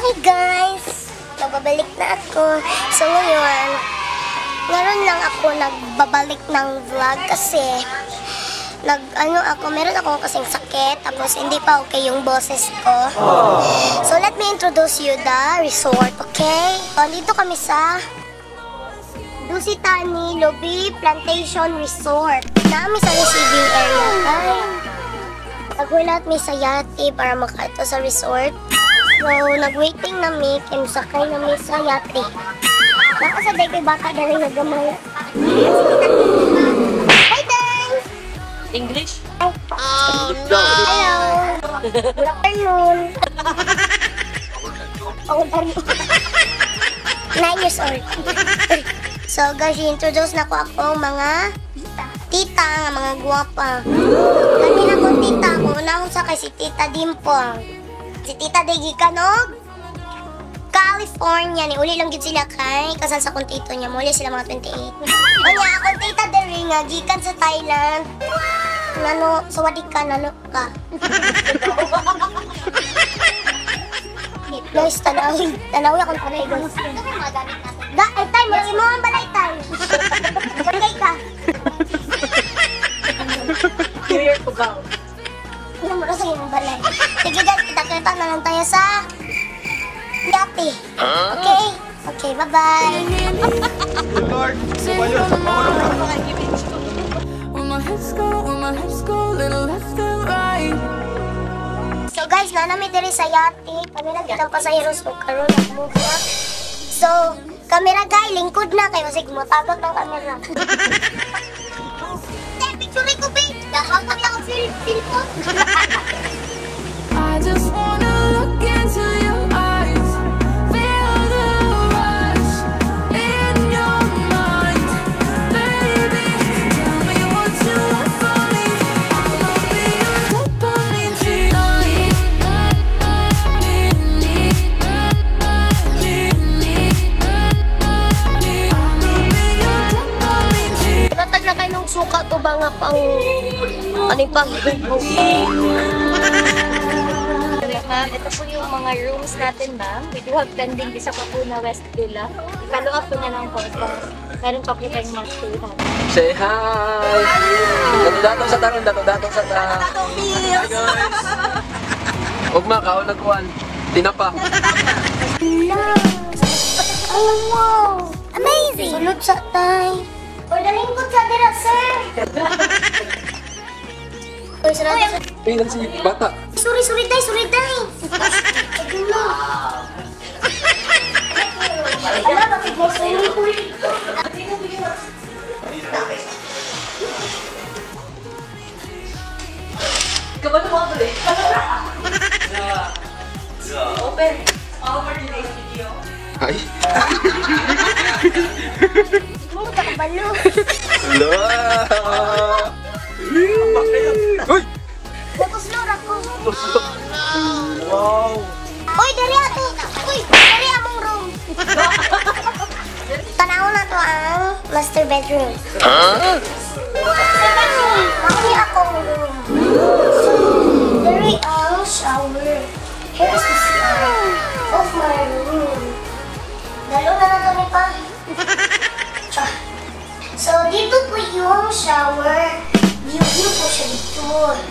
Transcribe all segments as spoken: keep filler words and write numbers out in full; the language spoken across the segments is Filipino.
Hi guys! Nagbabalik na ako. So ngayon, ngayon lang ako nagbabalik ng vlog kasi nag ano ako, meron ako kasing sakit tapos hindi pa okay yung boses ko. So let me introduce you the resort, okay? So, dito kami sa Dusitani Lobi Plantation Resort. Naami sa receiving area. Ay, nagulat mi sa yate para makato sa resort. So, nag-waiting na mi, kaya sakay na mi sa yate. Nakasaday kay baka dali na gamay. Hi, Dan! English? Oh, no! Hello! Good afternoon! Oh, nine years old. So, guys, introduce na ko ako mga tita, nga mga guwapa. Kami na kong tita, kung unahon sa kay si Tita Dimpong. Si Tita Degi Kanog, California. Ni uli lang gid sila kay kasal sa kong tito niya. Muli sila mga twenty-eight. O niya, akong Tita Deri nga, gikan sa Thailand. Nano, sawadik ka, nano ka. Guys, tanawi. Tanawi akong tanay, guys. Da, ay tay, marami mo ang balay tay. Bangay ka. Here to go. Hindi mo na sa iyong balay. Sige guys, kita-kita na lang tayo sa yate. Okay? Okay, bye-bye. Lord, sumayo sa Paulo. So guys, nanami diri sa yate. Kami na kitang pasaheros ko karon nag-move na. So, camera guy, lingkod na kayo kasi gumatagot ng camera. Te, picture ko, babe. Dahang kami ako feel ko. I just wanna look into your eyes, feel the rush in your mind, baby. Tell me what you want from me. I'll be your dopamine tonight. Natag na kayo ng suka to ba nga pang aning pang Ito po yung mga rooms natin, ma'am. We do have pending sa Papuna West Villa. Follow up po niya ng photo. Meron pa po tayong mga stay natin. Say hi! Dato-dato sa taron, dato-dato sa taron. Hi guys! Huwag makaon na kuwan. Tinapa. Oh, wow! Amazing! Sulod sa tay. Ordaling ko sa dira, sir. Uy, sarap. Tingnan si bata. Sorry, sorry, tay, sorry, tay. Ala, bakit mo sorry? Kabalo mo ako eh. Open. Over today's video. Hi! Mo ka kabalo. Hello! Uy! Tapos lora ko. Wow! Uy, dari ato. Uy, dari among room. Tanaw na to ang master bedroom. Huh? Maki akong room. Dari ang shower. Here is the C R of my room. Dalo na na to ni pa. Tsa. So, dito po yung shower. View-view po siya dito.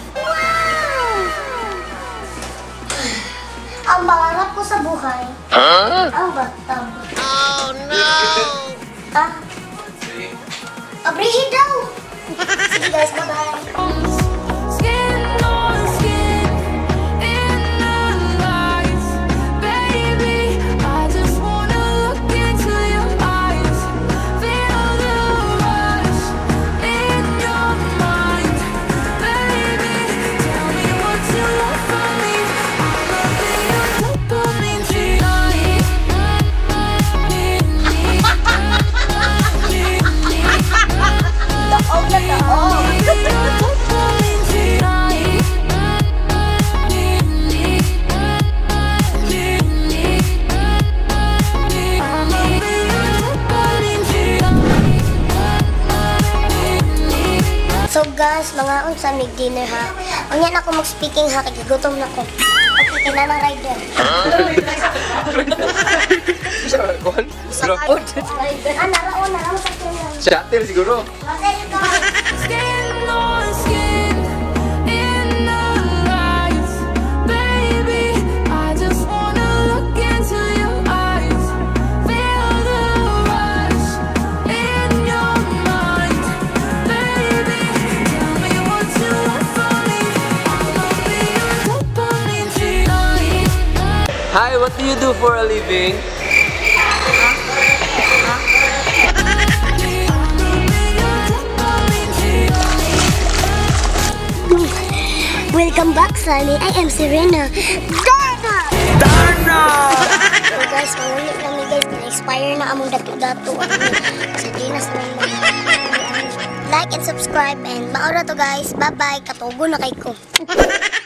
Ang pangarap ko sa buhay, Huh? ang bathtub. Oh no! Ha? Abrihin daw! Sige guys, bye-bye! Skin on skin in the lights, baby. I just wanna look into your eyes, feel the rush in your mind, baby. Tell me what you want from me. I'll be your dopamine tonight. Daog na daog! So guys, mga unsa mig dinner ha. Unya na ako mag-speaking ha, kay gutom na ko. Okay. Kinanang rider. Sa kuan? Bro, Ah, naraon, naraon sa kanya. shuttle siguro. Let's go. Skin on skin in the lights, baby. I just wanna look into your eyes, feel the rush in your mind, baby. Tell me what you want from me. I'ma be your dopamine tonight. Hi, what do you do for a living? Welcome back, Sally. I am Serena. Darna! Darna! So guys, manguli kami guys. Na-expire na among dato-dato. Sa dinas na yung like and subscribe and maura to guys. Bye-bye. Katugo na kay ko.